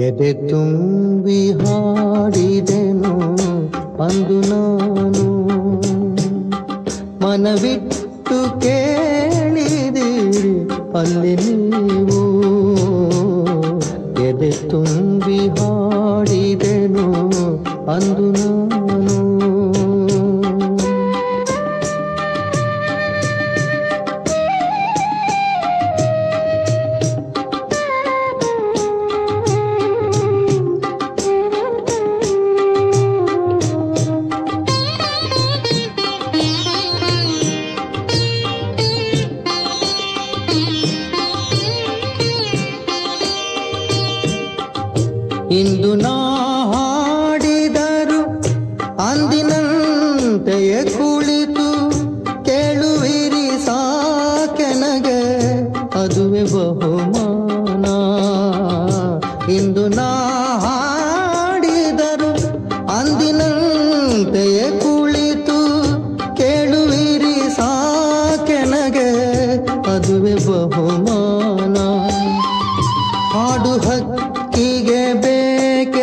ಎದೆ ತುಂಬಿ ಹಾಡಿದೆನು ಅಂದು ನಾನು, ಮನವಿಟ್ಟು ಕೇಳಿದಿರಿ ಅಲ್ಲಿ ನೀವು. ಎದೆ ತುಂಬಿ ಹಾಡಿದೆನು ಅಂದು ನಾನು. ಇಂದು ನಾ ಹಾಡಿದರು ಅಂದಿನಂತೆಯ ಕುಳಿತು ಕೇಳುವಿರಿ ಸಾಕೆನಗೆ ಅದುವೆ ಬಹುಮಾನ. ಇಂದು ನಾ ಹಾಡಿದರು ಅಂದಿನಂತೆಯ ಕುಳಿತು ಕೇಳುವಿರಿ ಸಾಕೆನಗೆ ಅದುವೆ ಬಹುಮಾನ. ಹಾಡು ಹಕ್ಕಿಗೆ ಬೇಕೆ,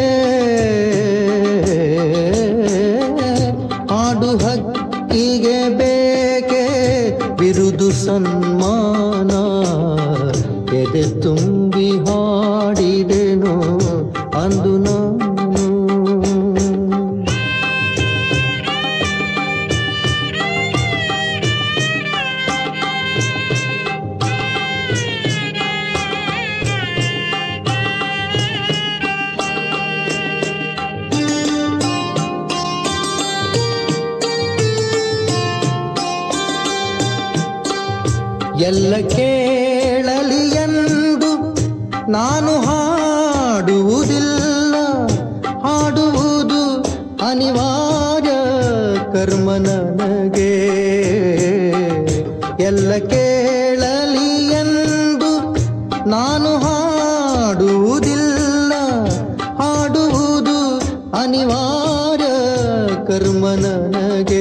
ಹಾಡು ಹಕ್ಕಿಗೆ ಬೇಕೆ ಬಿರುದು ಸನ್ಮಾನ. ಎದೆ ತುಂಬಿ ಹಾಡಿದೆನು ಅಂದು ನಾನು. ಎಲ್ಲ ಕೇಳಲಿ ಎಂದು ನಾನು ಹಾಡುವುದಿಲ್ಲ, ಹಾಡುವುದು ಅನಿವಾರ್ಯ ಕರ್ಮ ನನಗೆ. ಎಲ್ಲ ಕೇಳಲಿ ಎಂದು ನಾನು ಹಾಡುವುದಿಲ್ಲ, ಹಾಡುವುದು ಅನಿವಾರ್ಯ ಕರ್ಮ ನನಗೆ.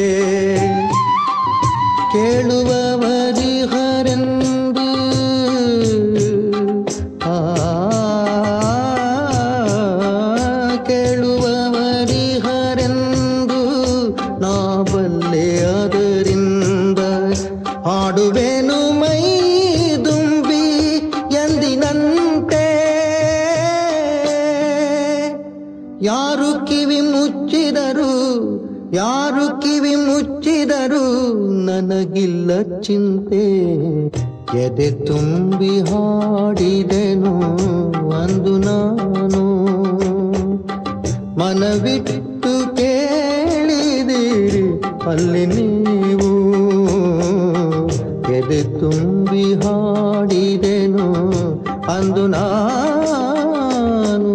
ಕೇಳುವವರಿಹರೆಂದು ಕೇಳುವವರಿಹರೆಂದು ನಾ ಬಲ್ಲೆ ಅದರಿಂದ ಹಾಡುವೆನು ಮೈ ದುಂಬಿ ಎಂದಿನಂತೆ. ಯಾರು ಕಿವಿ ಮುಚ್ಚಿದರು, ಯಾರು ಕಿವಿ ಮುಚ್ಚಿದರು ನನಗಿಲ್ಲ ಚಿಂತೆ. ಎದೆ ತುಂಬಿ ಹಾಡಿದೆನು ಅಂದು ನಾನು, ಮನವಿಟ್ಟು ಕೇಳಿದಿರಿ ಅಲ್ಲಿ ನೀವು. ಎದೆ ತುಂಬಿ ಹಾಡಿದೆನು ಅಂದು ನಾನು.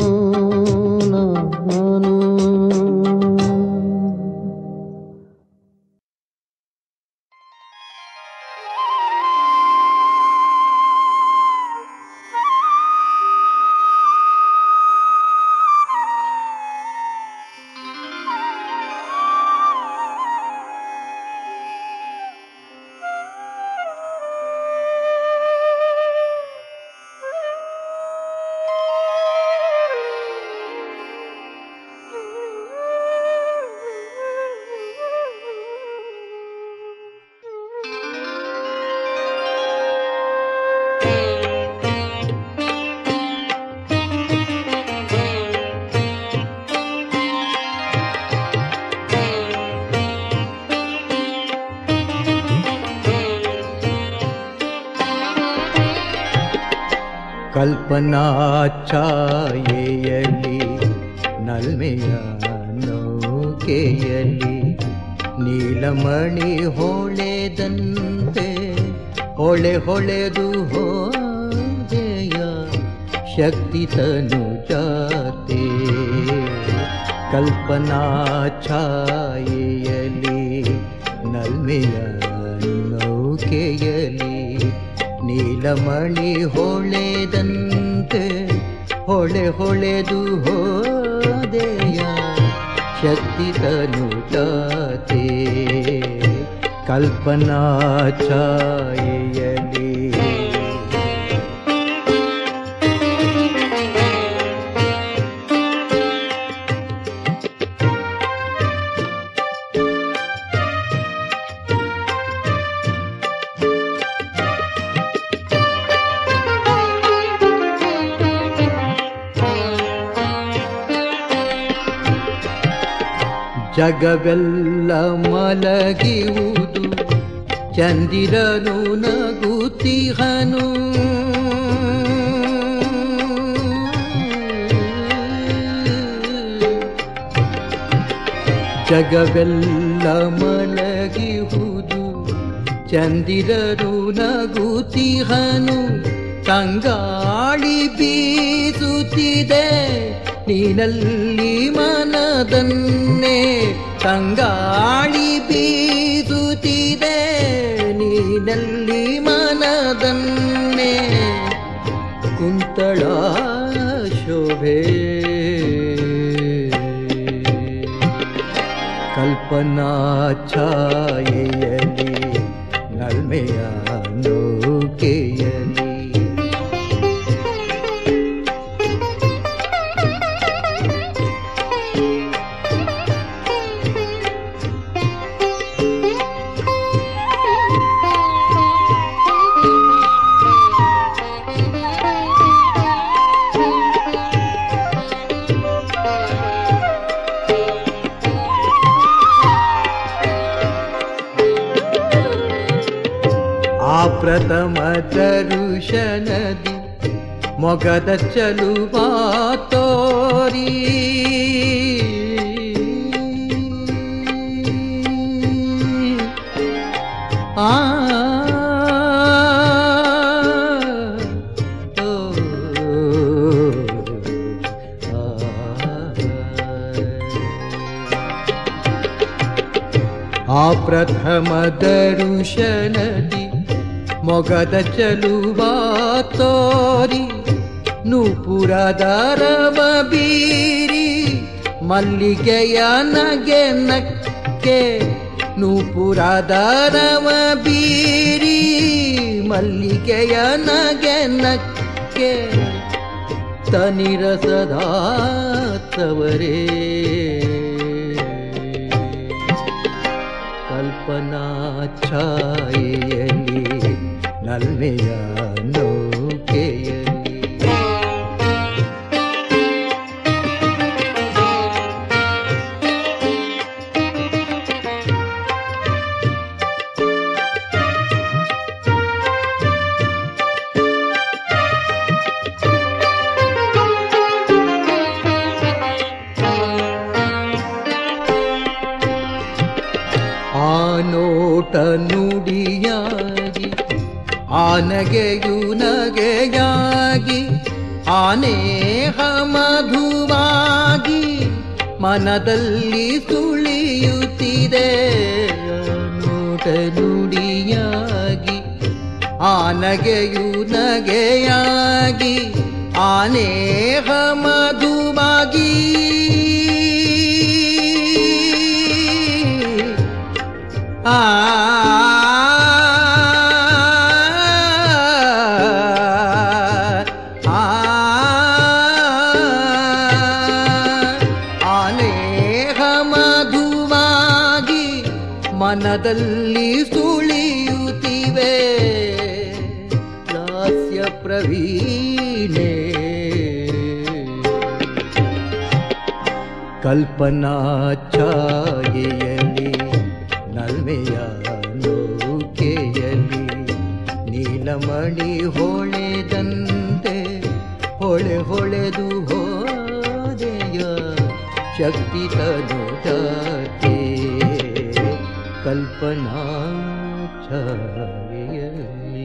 ಕಲ್ಪನಾ ಛಾಯೆಯಲ್ಲಿ ನಲ್ಮೆಯ ನೌಕೆಯಲ್ಲಿ ನೀಲಮಣಿ ಹೊಳೆದಂತೆ ಹೊಳೆ ಹೊಳೆದು ಹೋದೆಯ ಶಕ್ತಿ ತನು ಜಾತೆ. ಕಲ್ಪನಾ ಛಾಯೆಯಲ್ಲಿ ನಲ್ಮೆಯ ನೌಕೆಯಲ್ಲಿ ನೀಲಮಣಿ ಹೊಳೆದಂತೆ ಹೊಳೆ ಹೊಳೆದು ಹೋದೆಯ ಶಕ್ತಿ ತನು ಜಾತೆ. ಕಲ್ಪನಾ ಛಾಯೆಯಲ್ಲಿ ಜಗವೆಲ್ಲ ಮಲಗಿಯುವುದು ಚಂದಿರನು ನಗುತ್ತಿಹನು ಜಗವೆಲ್ಲ ಮಲಗಿಯುವುದು ಚಂದಿರನು ನಗುತ್ತಿಹನು ತಂಗಾಳಿ ಬೀಸುತ್ತಿದೆ ನೀನಲ್ಲಿ ಮನದನ್ನೇ ತಂಗಾಳಿ ಬೀಸುತ್ತಿದೆ ನೀನಲ್ಲಿ ಮನದನ್ನೇ ಕುಂತಳ ಶೋಭೆ ಕಲ್ಪನಾ ಛಾಯೆಯಲ್ಲಿ ನಲ್ಮೆಯ ನೌಕೆಯಲ್ಲಿ ಪ್ರಥಮ ದರುಶನದಿ ಮೊಗದ ಚಲುವ ತೋರಿ ಆ ಪ್ರಥಮ ದರುಶನದಿ ಮೊಗದ ಚಲುವ ತೋರಿ ನೂಪುರದ ರವ ಬೀರಿ ಮಲ್ಲಿಗೆಯ ನಗೆ ನಕ್ಕೆ ನೂಪುರದ ರವ ಬೀರಿ ಮಲ್ಲಿಗೆಯ ನಗೆ ನಕ್ಕೆ ತನಿರಸದ ತವರೇ ಕಲ್ಪನಾ ಛಾಯೆಯಲ್ಲಿ ನಲ್ಮೆಯ ನೌಕೆಯಲ್ಲಿ ಆ ನೋಟ ನುಡಿಯಾಗಿ ಆ ನಗೆಯು ನಗೆಯಾಗಿ ಆನೇಹ ಮಧುವಾಗಿ ಮನದಲ್ಲಿ ಸುಳಿಯುತ್ತಿದೆ ನೋಟ ನುಡಿಯಾಗಿ ಆ ನಗೆಯು ನಗೆಯಾಗಿ ಆನೇಹ ಮಧುವಾಗಿ ಆನೇಹ ಮಧುವಾಗಿ ಮನದಲ್ಲಿ ಸುಳಿಯುತ್ತಿವೆ ಲಾಸ್ಯ ಪ್ರವೀಣೆ ಕಲ್ಪನಾ ಛಾಯೆಯಲ್ಲಿ ನಲ್ಮೆಯ ನೌಕೆಯಲ್ಲಿ ನೀಲಮಣಿ ಹೊಳೆದಂತೆ ಹೊಳೆ ಹೊಳೆದು ಹೋದೆಯ ಶಕ್ತಿ ತನುಜಾತೆ ಕಲ್ಪನಾ ಛಾಯೆಯಲ್ಲಿ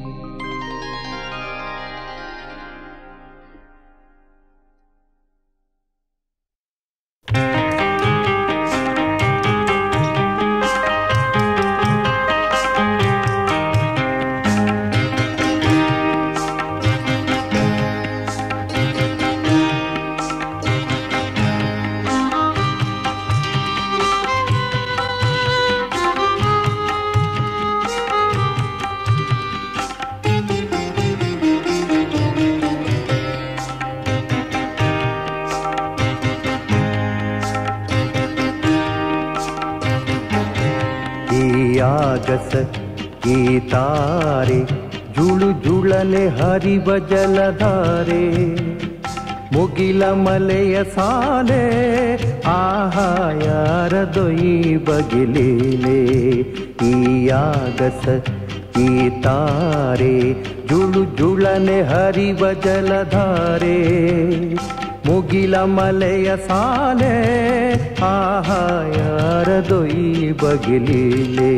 ಆಗಸ ಈ ತಾರೆ ಜುಳು ಜುಳನೆ ಹರಿವ ಜಲಧಾರೆ ಮುಗಿಲ ಮಲೆಯ ಸಾಲೆ ಆಹಾ ಯಾರದೋ ಈ ಬಗಿಲೀಲೆ ಈ ಆಗಸ ಈ ತಾರೆ ಜುಳು ಜುಳನೆ ಹರಿವ ಜಲಧಾರೆ ಮುಗಿಲ ಮಲೆಯ ಸಾಲೆ ಆಹಾ ಯಾರದೋ ಈ ಬಗಿಲೀಲೆ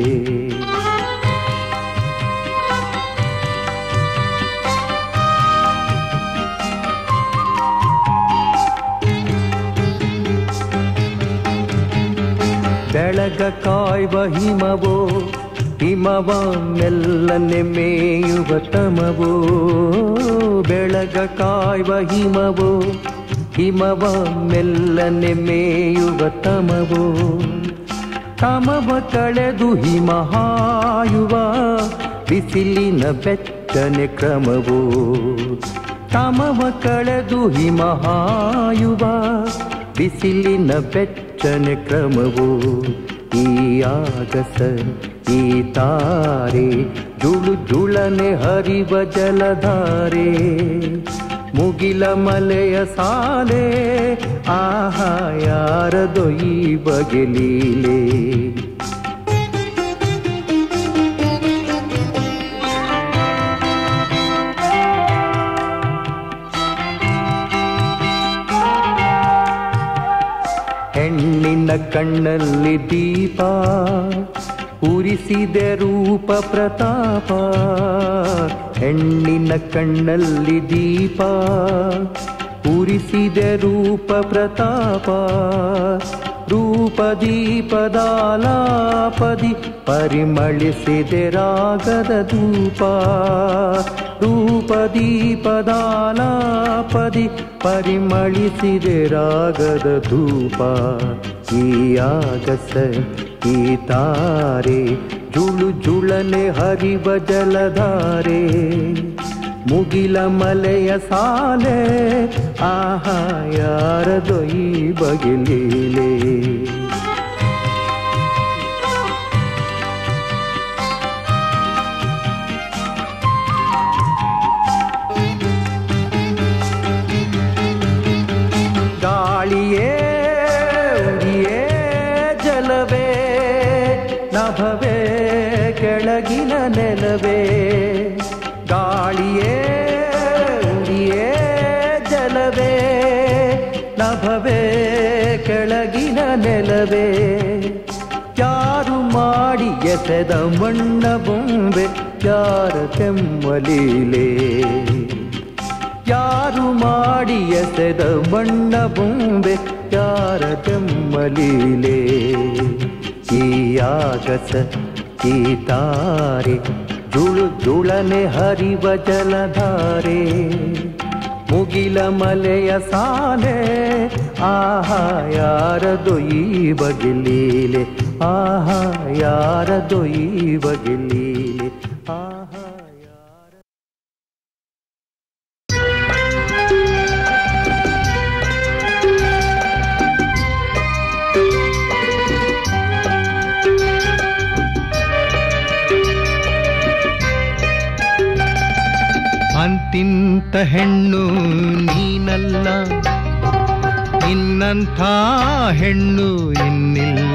ಬೆಳಗ ಕಾಯ್ವ ಹಿಮವೋ ಹಿಮವ ಮೆಲ್ಲನೆ ಮೇಯುವ ತಮವೋ ಬೆಳಗ ಕಾಯ್ವ ಹಿಮವೋ ಹಿಮವ ಮೆಲ್ಲನೆ ಮೇಯುವ ತಮವೋ ತಮವ ಕಳೆದು ಹಿಮ ಹಾಯುವ ಬಿಸಿಲಿನ ಬೆಚ್ಚನೆ ಕ್ರಮವೋ ತಮವ ಕಳೆದು ಹಿಮ ಹಾಯುವ ಬಿಸಿಲಿನ ಬೆಚ್ಚನೆ ಕ್ರಮವೋ ಈ ಆಗಸ ಈ ತಾರೆ ಜುಳು ಜುಳನೆ ಹರಿವ ಜಲಧಾರೆ ಮುಗಿಲ ಮಲೆಯ ಸಾಲೆ ಆಹಾ ಯಾರದೋ ಈ ಬಗೆಲೀಲೆ ಹೆಣ್ಣಿನ ಕಣ್ಣಲ್ಲಿ ದೀಪ ಉರಿಸಿದೆ ರೂಪ ಪ್ರತಾಪ ಹೆಣ್ಣಿನ ಕಣ್ಣಲ್ಲಿ ದೀಪ ಉರಿಸಿದೆ ರೂಪ ಪ್ರತಾಪ ರೂಪ ದೀಪದಾಲಾಪದಿ ಪರಿಮಳಿಸಿದೆ ರಾಗದ ಧೂಪ ರೂಪ ದೀಪದಾಲಾಪದಿ ಪರಿಮಳಿಸಿದೆ ರಾಗದ ಧೂಪ ಈ ಆಗಸ ಈ ತಾರೆ ಜುಳು ಜುಳನೆ ಹರಿವ ಜಲಧಾರೆ ಮುಗಿಲ ಮಲೆಯ ಸಾಲೆ ಆಹಾ ಯಾರದೋ ಈ ಬಗೆಲೀಲೆ ಗಾಳಿಯೇ ಉರಿಯೇ ಜಲವೇ ನಭವೇ ಕೆಳಗಿನ ನೆಲವೇ ಗಾಳಿಯೇ ಉರಿಯೇ ಜಲವೇ ನಭವೇ ಕೆಳಗಿನ ನೆಲವೇ ಯಾರು ಮಾಡಿ ಎಸೆದ ಮಣ್ಣ ಬೊಂಬೆ ಯಾರ ಕೆಮ್ಮಲೀಲೆ ಯಾರು ಮಾಡಿ ಎಸೆದ ಮಣ್ಣ ಬೊಂಬೆ ಯಾರ ಕೆಮ್ಮಲೀಲೆ ಈ ಆಗಸ ಈ ತಾರೆ ಜುಳು ಜುಳನೆ ಹರಿವ ಜಲಧಾರೆ ಮುಗಿಲ ಮಲೆಯ ಸಾಲೆ ಆಹಾ ಯಾರದೋ ಈ ಬಗೆಲೀಲೆ ಆಹಾ ಯಾರದೋ ಈ ಬಗೆಲೀಲೆ ಆಹಾ ಅಂತಿಂತ ಹೆಣ್ಣು ನೀನಲ್ಲ ನಿನ್ನಂಥ ಹೆಣ್ಣು ಇನ್ನಿಲ್ಲ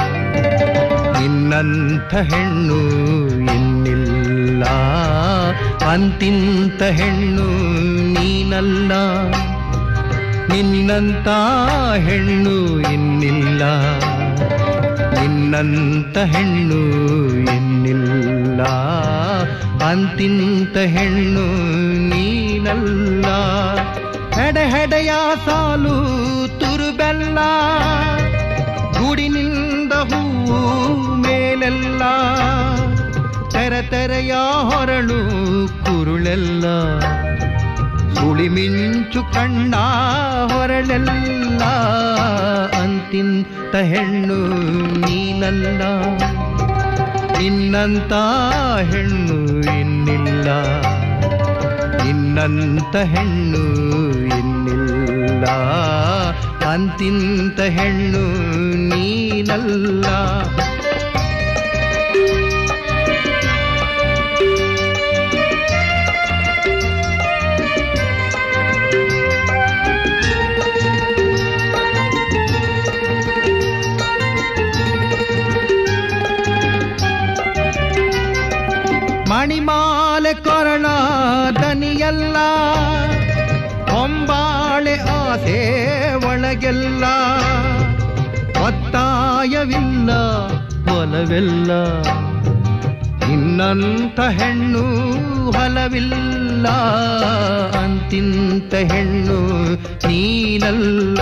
ನಿನ್ನಂಥ ಹೆಣ್ಣು ಇನ್ನಿಲ್ಲ ಅಂತಿಂತ ಹೆಣ್ಣು ನೀನಲ್ಲ ನಿನ್ನಂಥ ಹೆಣ್ಣು ಇನ್ನಿಲ್ಲ ನಿನ್ನಂಥ ಹೆಣ್ಣು ಇನ್ನಿಲ್ಲ ಅಂತಿಂತ ಹೆಣ್ಣು ನೀನಲ್ಲ ಹೆಡೆ ಹೆಡೆಯ ಸಾಲು ತುರುಬೆಲ್ಲ ಗುಡಿನಿಂದ ಹೂವು ಮೇಲೆಲ್ಲ ತೆರೆ ತೆರೆಯ ಹೊರಳು ಕುರುಳೆಲ್ಲ ಸುಳಿ ಮಿಂಚು ಕಣ್ಣ ಹೊರಳೆಲ್ಲ ಅಂತಿಂತ ಹೆಣ್ಣು ನೀನಲ್ಲ ನಿನ್ನಂತ ಹೆಣ್ಣು ಇನ್ನಿಲ್ಲ ನಿನ್ನಂತ ಹೆಣ್ಣು ಇನ್ನಿಲ್ಲ ಅಂತಿಂತ ಹೆಣ್ಣು ನೀನಲ್ಲ ಮಣಿಮಾಲೆ ಕೊರಳ ದನಿಯಲ್ಲ, ಹೊಂಬಾಳೆ ಆಸೆ ಒಳಗೆಲ್ಲ, ಒತ್ತಾಯವಿಲ್ಲ ಒಲವೆಲ್ಲ, ನಿನ್ನಂಥ ಹೆಣ್ಣು ಹಲವಿಲ್ಲ, ಅಂತಿಂತ ಹೆಣ್ಣು ನೀನಲ್ಲ.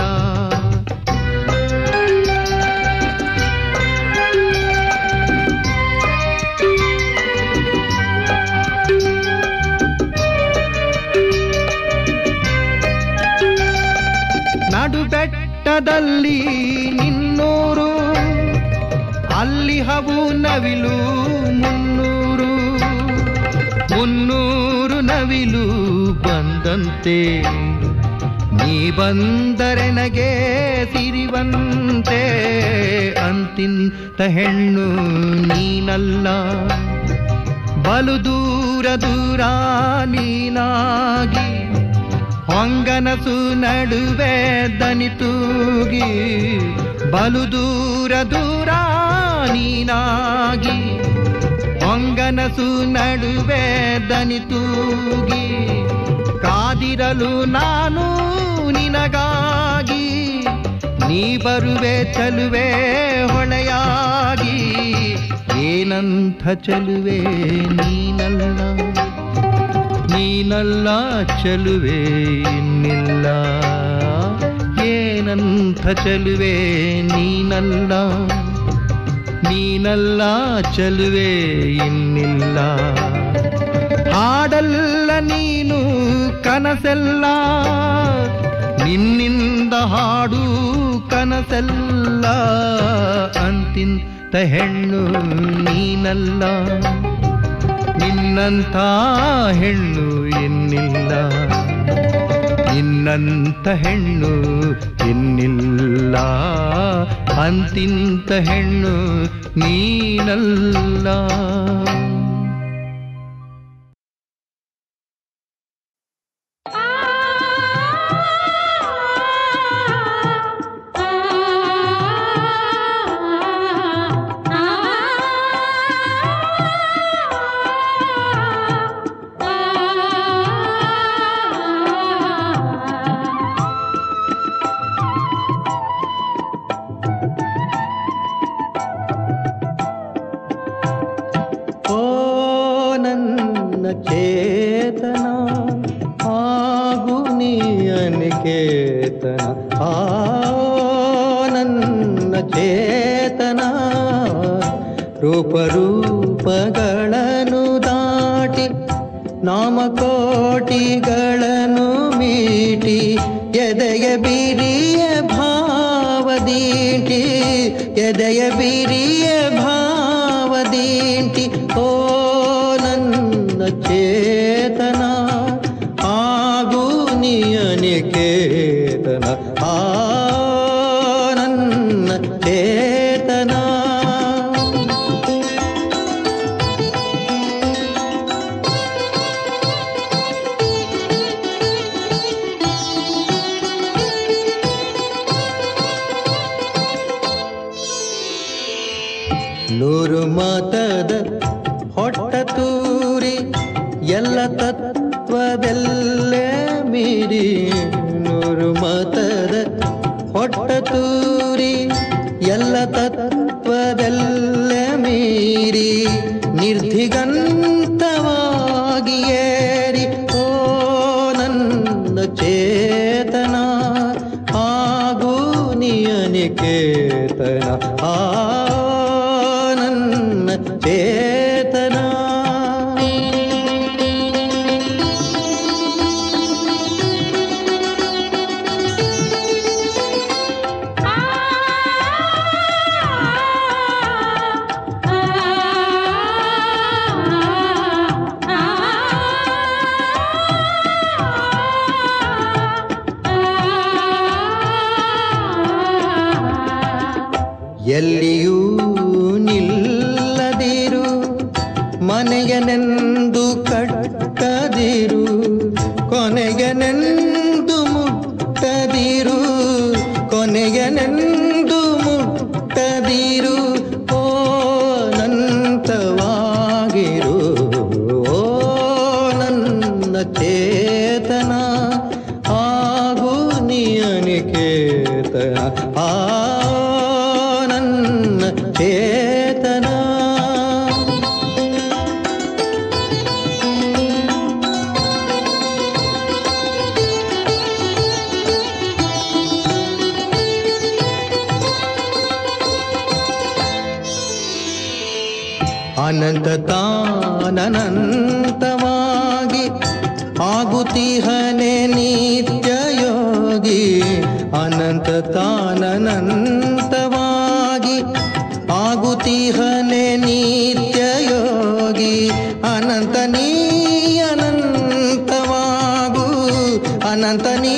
ನಡು ಬೆಟ್ಟದಲ್ಲಿ ನಿನ್ನೂರು, ಅಲ್ಲಿ ಹವು ನವಿಲು ಮುನ್ನೂರು, ಮುನ್ನೂರು ನವಿಲು ಬಂದಂತೆ, ನೀ ಬಂದರೆ ನಗೆ ಸಿರಿವಂತೆ, ಅಂತಿಂತ ಹೆಣ್ಣು ನೀನಲ್ಲ. ಬಲು ದೂರ ದೂರ ನೀನಾಗಿ, ಹೊಂಗನಸು ನಡುವೆ ದನಿತೂಗಿ, ಬಲು ದೂರ ದೂರ ನೀನಾಗಿ, ಹೊಂಗನಸು ನಡುವೆ ದನಿತೂಗಿ, ಕಾದಿರಲು ನಾನು ನಿನಗಾಗಿ, ನೀ ಬರುವೆ ಚಲುವೆ ಹೊಳೆಯಾಗಿ, ಏನಂಥ ಚಲುವೆ ನೀನಲ್ಲ, ನೀನಲ್ಲ ಚಲುವೆ ಇನ್ನಿಲ್ಲ, ಏನಂಥ ಚಲುವೆ ನೀನಲ್ಲ, ನೀನಲ್ಲ ಚಲುವೆ ಇನ್ನಿಲ್ಲ. ಹಾಡಲ್ಲ ನೀನು ಕನಸೆಲ್ಲ, ನಿನ್ನಿಂದ ಹಾಡು ಕನಸೆಲ್ಲ, ಅಂತಿಂತ ಹೆಣ್ಣು ನೀನಲ್ಲ, ನಿನ್ನಂಥ ಹೆಣ್ಣು ಇನ್ನಿಲ್ಲ, ನಿನ್ನಂಥ ಹೆಣ್ಣು ಇನ್ನಿಲ್ಲ, ಅಂತಿಂತ ಹೆಣ್ಣು ನೀನಲ್ಲ. ಚೇತನ ಆಗು ನೀ ಅನಿಕೇತನ, ನನ್ನ ಚೇತನ ರೂಪರೂಪಗಳನ್ನು ದಾಟಿ, ನಾಮಕೋಟಿಗಳನ್ನು ಮೀಟಿ, ಎದೆಯ ಬಿರಿಯ ಭಾವದೀಟಿ, ಎದೆಯ ಬಿರಿಯ ಭಾವದೀಟಿ, ಓ ನನ್ನ ಚೇತನ ಆಗು ನೀ ಅನಿಕೇತನ, ನನ್ನ ಚೇತನ. ನೂರು ಮಾತದ ಹೊಟ್ಟ ತೂರಿ, ಎಲ್ಲ ತತ್ವದಲ್ಲೇ ಮೀರಿ, ನೂರು ಮಾತದ ಹೊಟ್ಟ ತೂರಿ, ಎಲ್ಲ ತತ್ವದಲ್ಲೇ ಮೀರಿ, ನಿರ್ಧಿಗಂತವಾಗಿ ಏರಿ, ಓ ನನ್ನ ಚೇತನ ಆಗು ನೀ ಅನಿಕೇತನ, ನನ್ನ ಚೇತನ. ಎಲ್ಲಿಯೂ ನಿಲ್ಲದಿರು ಅನಂತ ತಾನನಂತವಾಗಿ ಆಗುತ್ತಿಹನೆ ನಿತ್ಯ ಯೋಗಿ. ಅನಂತ ತಾನನಂತವಾಗಿ ಆಗುತ್ತಿಹನೆ ನಿತ್ಯ ಯೋಗಿ. ಅನಂತ ನೀ ಅನಂತವಾಗು, ಅನಂತ ನೀ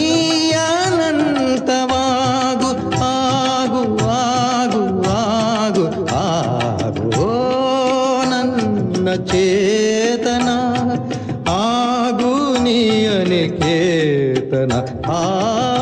ಅನಂತವಾಗು. ಆಗು ಆಗು ಆಗು ಆಗು ಓ ನನ್ನ ಚೇತನ, ಆಗು ನೀ ಅನಿಕೇತನ.